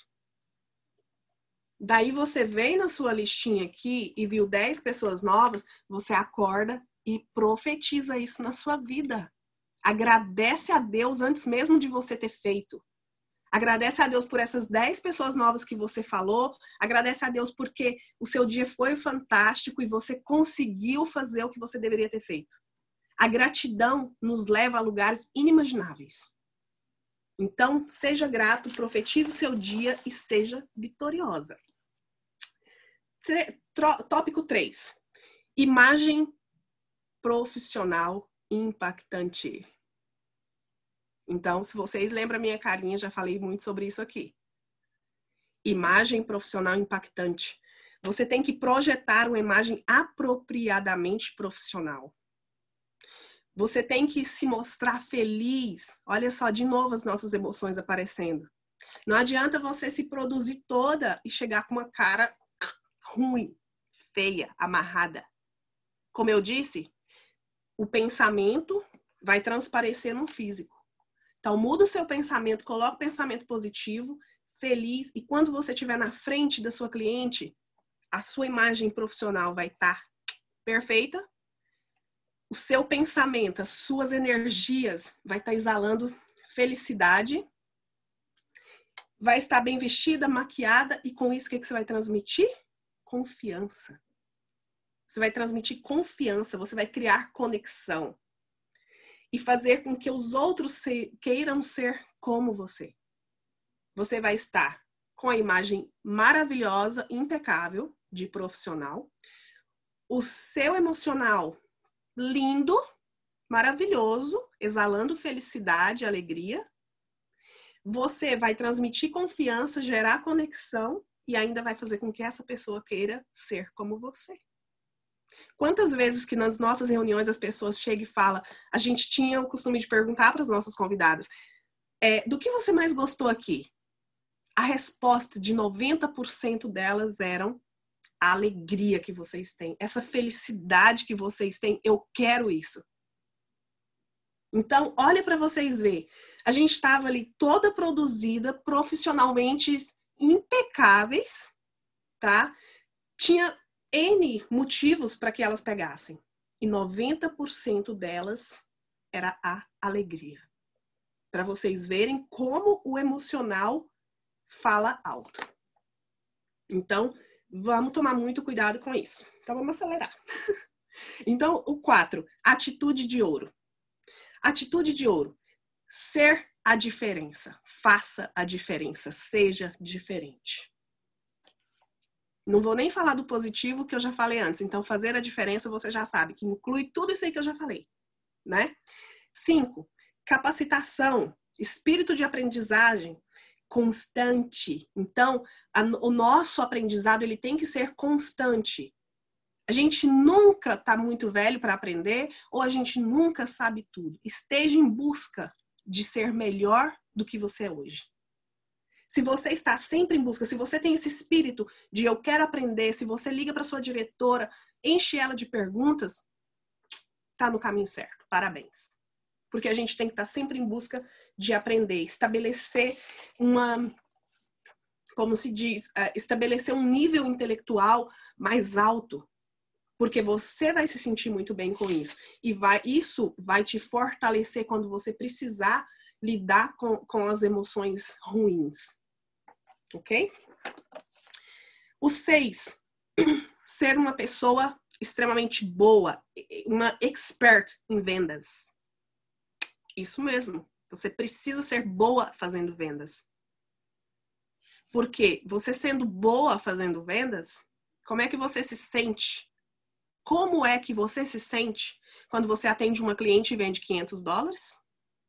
[SPEAKER 1] Daí você vem na sua listinha aqui e viu dez pessoas novas, você acorda e profetiza isso na sua vida. Agradece a Deus antes mesmo de você ter feito. Agradece a Deus por essas dez pessoas novas que você falou. Agradece a Deus porque o seu dia foi fantástico e você conseguiu fazer o que você deveria ter feito. A gratidão nos leva a lugares inimagináveis. Então, seja grato, profetize o seu dia e seja vitoriosa. Tópico três. Imagem profissional impactante. Então, se vocês lembram a minha carinha, já falei muito sobre isso aqui. Imagem profissional impactante. Você tem que projetar uma imagem apropriadamente profissional. Você tem que se mostrar feliz. Olha só, de novo as nossas emoções aparecendo. Não adianta você se produzir toda e chegar com uma cara ruim, feia, amarrada. Como eu disse, o pensamento vai transparecer no físico. Então, muda o seu pensamento, coloca o pensamento positivo, feliz, e quando você estiver na frente da sua cliente, a sua imagem profissional vai estar perfeita, o seu pensamento, as suas energias vai estar exalando felicidade, vai estar bem vestida, maquiada, e com isso o que você vai transmitir? Confiança. Você vai transmitir confiança, você vai criar conexão. E fazer com que os outros se, queiram ser como você. Você vai estar com a imagem maravilhosa, impecável, de profissional. O seu emocional lindo, maravilhoso, exalando felicidade, alegria. Você vai transmitir confiança, gerar conexão e ainda vai fazer com que essa pessoa queira ser como você. Quantas vezes que nas nossas reuniões as pessoas chegam e falam, a gente tinha o costume de perguntar para as nossas convidadas, é, do que você mais gostou aqui? A resposta de noventa por cento delas eram a alegria que vocês têm, essa felicidade que vocês têm, eu quero isso. Então, olha para vocês verem, a gente estava ali toda produzida, profissionalmente impecáveis, tá? Tinha N motivos para que elas pegassem. E noventa por cento delas era a alegria. Para vocês verem como o emocional fala alto. Então, vamos tomar muito cuidado com isso. Então, vamos acelerar. Então, o quatro, atitude de ouro. Atitude de ouro. Ser a diferença. Faça a diferença. Seja diferente. Não vou nem falar do positivo que eu já falei antes. Então, fazer a diferença você já sabe, que inclui tudo isso aí que eu já falei, né? Cinco, capacitação, espírito de aprendizagem constante. Então, a, o nosso aprendizado ele tem que ser constante. A gente nunca está muito velho para aprender ou a gente nunca sabe tudo. Esteja em busca de ser melhor do que você é hoje. Se você está sempre em busca, se você tem esse espírito de eu quero aprender, se você liga para sua diretora, enche ela de perguntas, tá no caminho certo. Parabéns. Porque a gente tem que estar sempre em busca de aprender, estabelecer uma, como se diz, estabelecer um nível intelectual mais alto. Porque você vai se sentir muito bem com isso. E vai, isso vai te fortalecer quando você precisar lidar com, com as emoções ruins. Ok? O seis, ser uma pessoa extremamente boa, uma expert em vendas. Isso mesmo. Você precisa ser boa fazendo vendas. Porque você sendo boa fazendo vendas, como é que você se sente? Como é que você se sente quando você atende uma cliente e vende quinhentos dólares?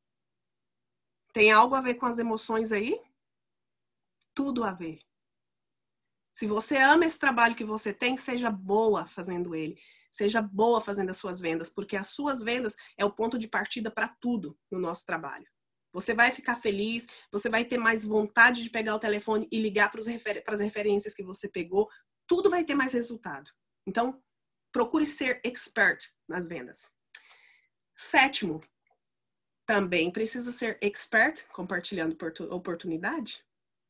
[SPEAKER 1] Tem algo a ver com as emoções aí? Tudo a ver. Se você ama esse trabalho que você tem, seja boa fazendo ele. Seja boa fazendo as suas vendas, porque as suas vendas é o ponto de partida para tudo no nosso trabalho. Você vai ficar feliz, você vai ter mais vontade de pegar o telefone e ligar para refer- as referências que você pegou. Tudo vai ter mais resultado. Então, procure ser expert nas vendas. Sétimo, também precisa ser expert compartilhando oportunidade.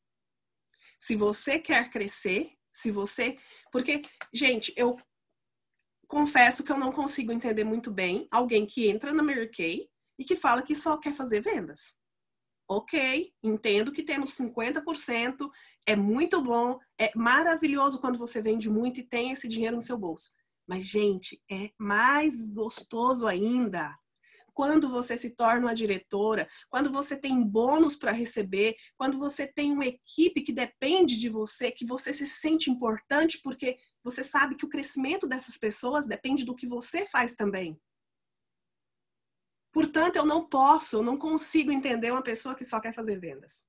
[SPEAKER 1] Se você quer crescer, se você... Porque, gente, eu confesso que eu não consigo entender muito bem alguém que entra na Mary Kay e que fala que só quer fazer vendas. Ok, entendo que temos cinquenta por cento, é muito bom, é maravilhoso quando você vende muito e tem esse dinheiro no seu bolso. Mas, gente, é mais gostoso ainda quando você se torna uma diretora, quando você tem bônus para receber, quando você tem uma equipe que depende de você, que você se sente importante porque você sabe que o crescimento dessas pessoas depende do que você faz também. Portanto, eu não posso, eu não consigo entender uma pessoa que só quer fazer vendas.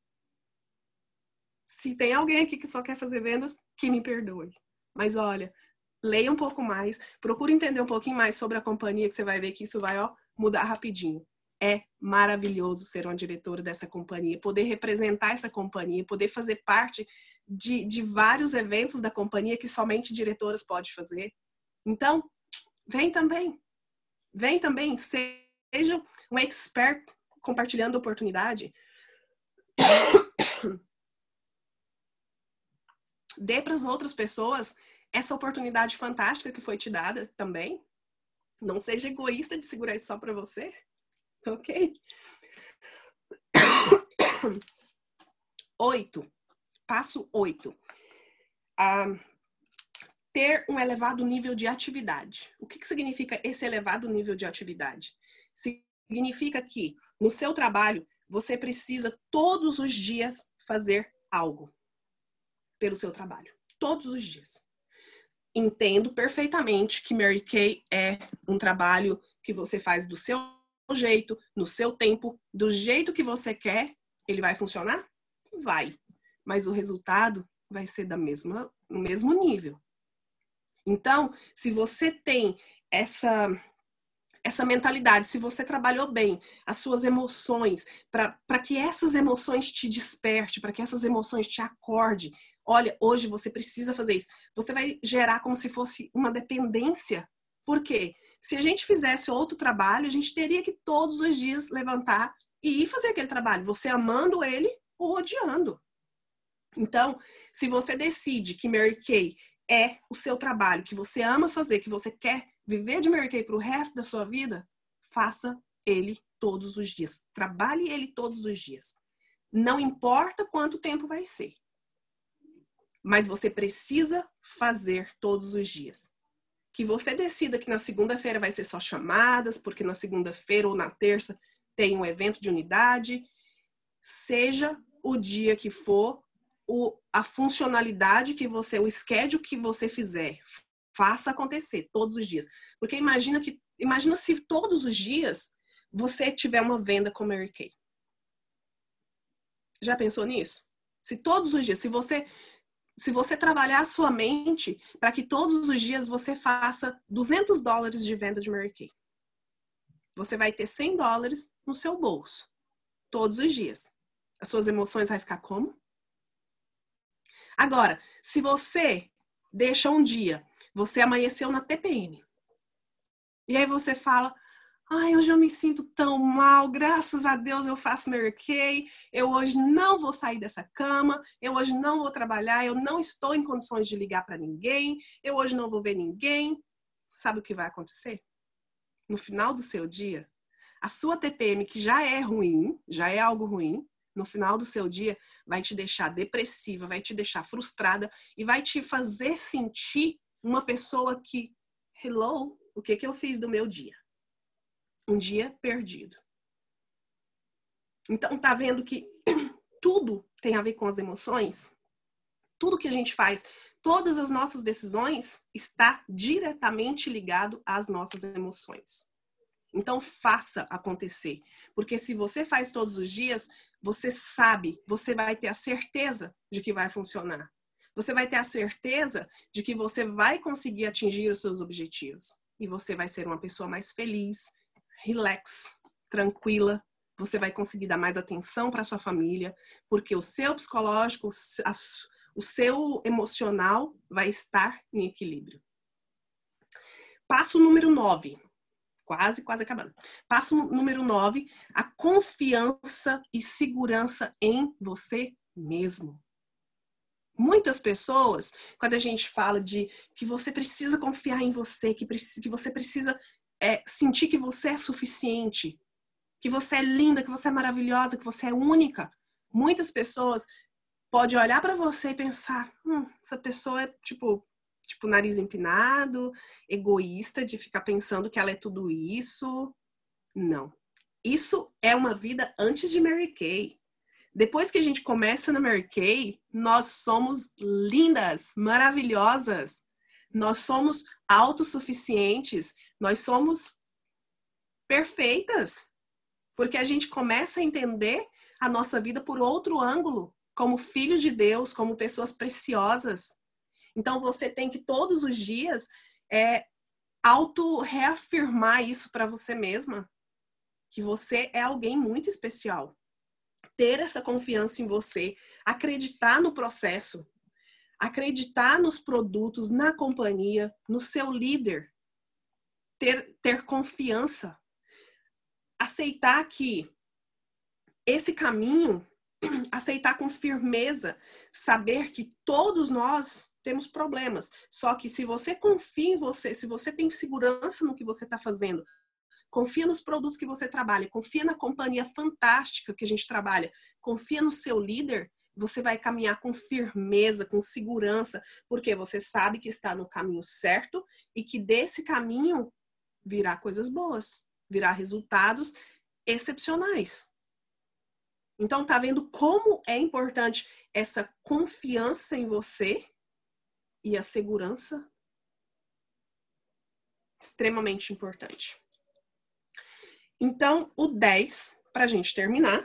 [SPEAKER 1] Se tem alguém aqui que só quer fazer vendas, que me perdoe. Mas olha, leia um pouco mais, procure entender um pouquinho mais sobre a companhia, que você vai ver que isso vai, ó, mudar rapidinho. É maravilhoso ser uma diretora dessa companhia, poder representar essa companhia, poder fazer parte de, de vários eventos da companhia que somente diretoras podem fazer. Então, vem também. Vem também, seja um expert compartilhando oportunidade. Dê para as outras pessoas essa oportunidade fantástica que foi te dada também. Não seja egoísta de segurar isso só para você. Ok? Oito. Passo oito. Ah, ter um elevado nível de atividade. O que, que significa esse elevado nível de atividade? Significa que no seu trabalho você precisa todos os dias fazer algo pelo seu trabalho. Todos os dias. Entendo perfeitamente que Mary Kay é um trabalho que você faz do seu jeito, no seu tempo, do jeito que você quer. Ele vai funcionar? Vai. Mas o resultado vai ser da mesma, no mesmo nível. Então, se você tem essa, essa mentalidade, se você trabalhou bem as suas emoções, para que essas emoções te desperte, para que essas emoções te acorde, olha, hoje você precisa fazer isso. Você vai gerar como se fosse uma dependência. Por quê? Se a gente fizesse outro trabalho, a gente teria que todos os dias levantar e ir fazer aquele trabalho, você amando ele ou odiando. Então, se você decide que Mary Kay é o seu trabalho, que você ama fazer, que você quer viver de Mary Kay para o resto da sua vida, faça ele todos os dias. Trabalhe ele todos os dias. Não importa quanto tempo vai ser. Mas você precisa fazer todos os dias. Que você decida que na segunda-feira vai ser só chamadas, porque na segunda-feira ou na terça tem um evento de unidade. Seja o dia que for, o, a funcionalidade que você, o schedule que você fizer, faça acontecer todos os dias. Porque imagina, que, imagina se todos os dias você tiver uma venda com Mary Kay. Já pensou nisso? Se todos os dias, se você, se você trabalhar a sua mente para que todos os dias você faça duzentos dólares de venda de Mary Kay, você vai ter cem dólares no seu bolso, todos os dias. As suas emoções vão ficar como? Agora, se você deixa um dia, você amanheceu na T P M, e aí você fala, ai, hoje eu me sinto tão mal, graças a Deus eu faço Mary Kay, eu hoje não vou sair dessa cama, eu hoje não vou trabalhar, eu não estou em condições de ligar para ninguém, eu hoje não vou ver ninguém. Sabe o que vai acontecer? No final do seu dia, a sua T P M, que já é ruim, já é algo ruim, no final do seu dia vai te deixar depressiva, vai te deixar frustrada e vai te fazer sentir uma pessoa que, hello, o que que eu fiz do meu dia? Um dia perdido. Então, tá vendo que tudo tem a ver com as emoções? Tudo que a gente faz, todas as nossas decisões está diretamente ligado às nossas emoções. Então, faça acontecer. Porque se você faz todos os dias, você sabe, você vai ter a certeza de que vai funcionar. Você vai ter a certeza de que você vai conseguir atingir os seus objetivos. E você vai ser uma pessoa mais feliz, relax, tranquila, você vai conseguir dar mais atenção para sua família, porque o seu psicológico, o seu emocional vai estar em equilíbrio. Passo número nove, quase, quase acabando. Passo número nove, a confiança e segurança em você mesmo. Muitas pessoas, quando a gente fala de que você precisa confiar em você, que, precisa, que você precisa É, sentir que você é suficiente, que você é linda, que você é maravilhosa, que você é única. Muitas pessoas podem olhar para você e pensar, hum, essa pessoa é tipo, tipo nariz empinado, egoísta, de ficar pensando que ela é tudo isso. Não. Isso é uma vida antes de Mary Kay. Depois que a gente começa na Mary Kay, nós somos lindas, maravilhosas. Nós somos autossuficientes, nós somos perfeitas, porque a gente começa a entender a nossa vida por outro ângulo, como filhos de Deus, como pessoas preciosas. Então você tem que todos os dias é, auto-reafirmar isso para você mesma, que você é alguém muito especial. Ter essa confiança em você, acreditar no processo, acreditar nos produtos, na companhia, no seu líder, ter, ter confiança, aceitar que esse caminho, aceitar com firmeza, saber que todos nós temos problemas, só que se você confia em você, se você tem segurança no que você está fazendo, confia nos produtos que você trabalha, confia na companhia fantástica que a gente trabalha, confia no seu líder, você vai caminhar com firmeza, com segurança, porque você sabe que está no caminho certo e que desse caminho virá coisas boas, virá resultados excepcionais. Então, tá vendo como é importante essa confiança em você e a segurança? Extremamente importante. Então, o dez, para a gente terminar.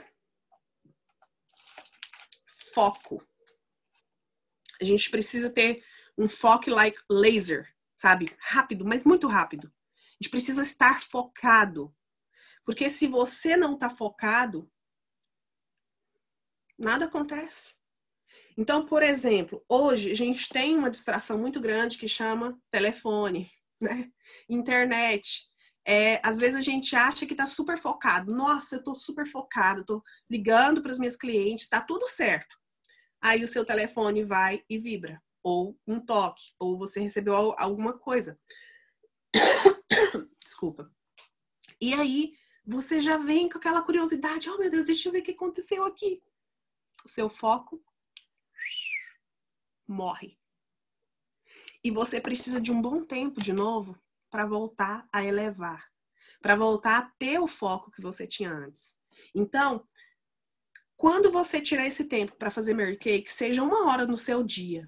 [SPEAKER 1] Foco. A gente precisa ter um foco like laser, sabe? Rápido, mas muito rápido. A gente precisa estar focado. Porque se você não está focado, nada acontece. Então, por exemplo, hoje a gente tem uma distração muito grande que chama telefone, né? Internet. É, às vezes a gente acha que está super focado. Nossa, eu estou super focado, estou ligando para os meus clientes, está tudo certo. Aí o seu telefone vai e vibra. ou um toque, ou você recebeu alguma coisa. Desculpa. E aí, você já vem com aquela curiosidade, oh meu Deus, deixa eu ver o que aconteceu aqui. O seu foco morre. E você precisa de um bom tempo de novo para voltar a elevar, para voltar a ter o foco que você tinha antes. Então, quando você tirar esse tempo para fazer Mary Kay, que seja uma hora no seu dia,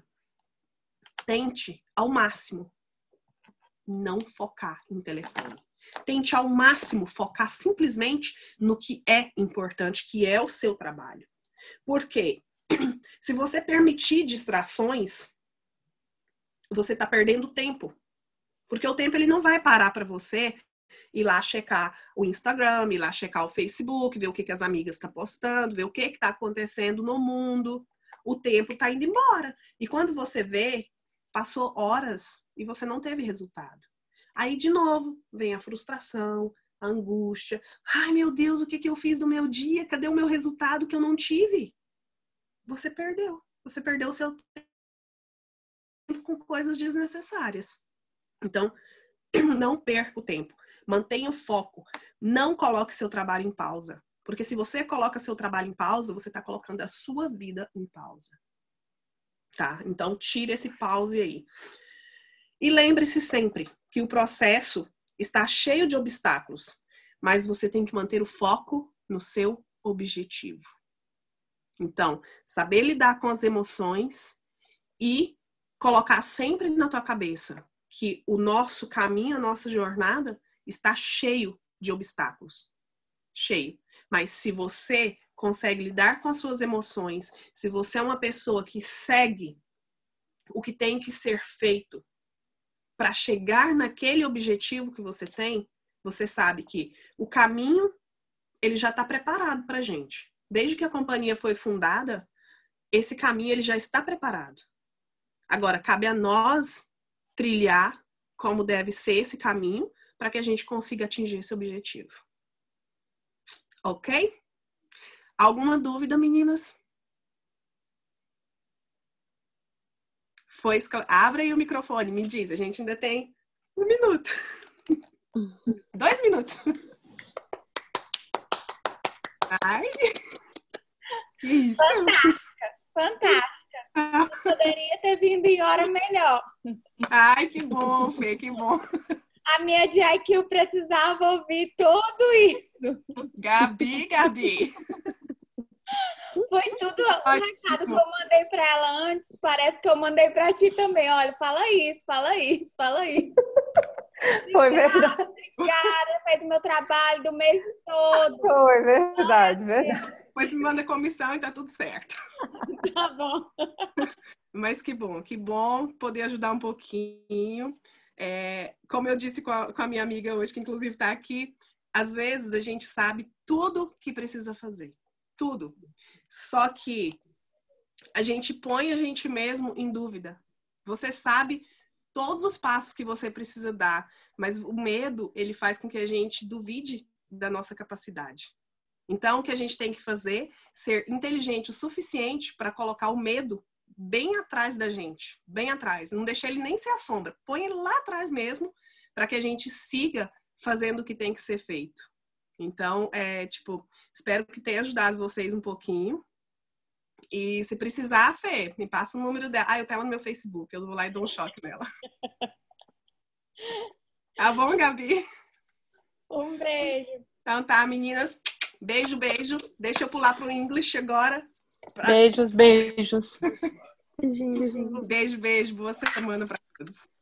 [SPEAKER 1] tente ao máximo não focar em telefone. Tente ao máximo focar simplesmente no que é importante, que é o seu trabalho. Porque se você permitir distrações, você está perdendo tempo. Porque o tempo ele não vai parar para você ir lá checar o Instagram, ir lá checar o Facebook, ver o que, que as amigas estão postando, ver o que está acontecendo no mundo. O tempo está indo embora. E quando você vê, passou horas e você não teve resultado. Aí, de novo, vem a frustração, a angústia. Ai, meu Deus, o que, que eu fiz no meu dia? Cadê o meu resultado que eu não tive? Você perdeu. Você perdeu o seu tempo com coisas desnecessárias. Então, não perca o tempo. Mantenha o foco. Não coloque seu trabalho em pausa. Porque se você coloca seu trabalho em pausa, você está colocando a sua vida em pausa. Tá? Então, tire esse pause aí. E lembre-se sempre que o processo está cheio de obstáculos, mas você tem que manter o foco no seu objetivo. Então, saber lidar com as emoções e colocar sempre na tua cabeça que o nosso caminho, a nossa jornada está cheio de obstáculos. Cheio. Mas se você consegue lidar com as suas emoções, se você é uma pessoa que segue o que tem que ser feito para chegar naquele objetivo que você tem, você sabe que o caminho ele já está preparado para a gente. Desde que a companhia foi fundada, esse caminho ele já está preparado. Agora, cabe a nós trilhar como deve ser esse caminho para que a gente consiga atingir esse objetivo. Ok? Alguma dúvida, meninas? Foi escl... Abre aí o microfone, me diz. A gente ainda tem um minuto. Dois minutos. Ai! Que
[SPEAKER 3] fantástica, fantástica. Eu poderia ter vindo em hora melhor.
[SPEAKER 1] Ai, que bom, Fê, que bom.
[SPEAKER 3] A minha de I Q precisava ouvir tudo isso.
[SPEAKER 1] Gabi, Gabi.
[SPEAKER 3] Foi tudo o recado que eu mandei para ela antes. Parece que eu mandei para ti também. Olha, fala isso, fala isso, fala isso.
[SPEAKER 4] Foi verdade.
[SPEAKER 3] Obrigada, fez o meu trabalho do mês todo.
[SPEAKER 4] Foi verdade, verdade.
[SPEAKER 1] Depois me manda comissão e tá tudo certo.
[SPEAKER 3] Tá bom.
[SPEAKER 1] Mas que bom, que bom poder ajudar um pouquinho. É, como eu disse com a, com a minha amiga hoje, que inclusive tá aqui, às vezes a gente sabe tudo que precisa fazer. Tudo. Só que a gente põe a gente mesmo em dúvida. Você sabe todos os passos que você precisa dar, mas o medo, ele faz com que a gente duvide da nossa capacidade. Então, o que a gente tem que fazer, ser inteligente o suficiente para colocar o medo bem atrás da gente, bem atrás. Não deixar ele nem ser a sombra, põe ele lá atrás mesmo, para que a gente siga fazendo o que tem que ser feito. Então, é, tipo, espero que tenha ajudado vocês um pouquinho. E se precisar, Fê, me passa o número dela. Ah, eu tenho ela no meu Facebook, eu vou lá e dou um choque nela. Tá bom, Gabi?
[SPEAKER 3] Um beijo.
[SPEAKER 1] Então tá, meninas. Beijo, beijo. Deixa eu pular pro English agora. Pra...
[SPEAKER 2] Beijos, beijos.
[SPEAKER 1] Beijo, beijo. Boa semana pra todos.